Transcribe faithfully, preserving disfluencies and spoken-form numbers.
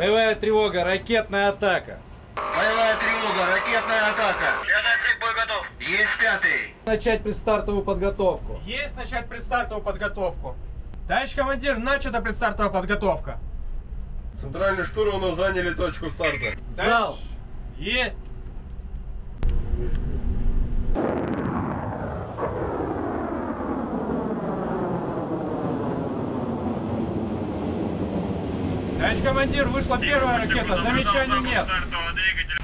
Боевая тревога, ракетная атака. Боевая тревога, ракетная атака. Пятый отсек, бой готов. Есть пятый. Начать предстартовую подготовку. Есть начать предстартовую подготовку. Товарищ командир, начата предстартовая подготовка. Центральный штурман заняли точку старта. Зал. Есть. Товарищ командир, вышла первая ракета, замечаний нет.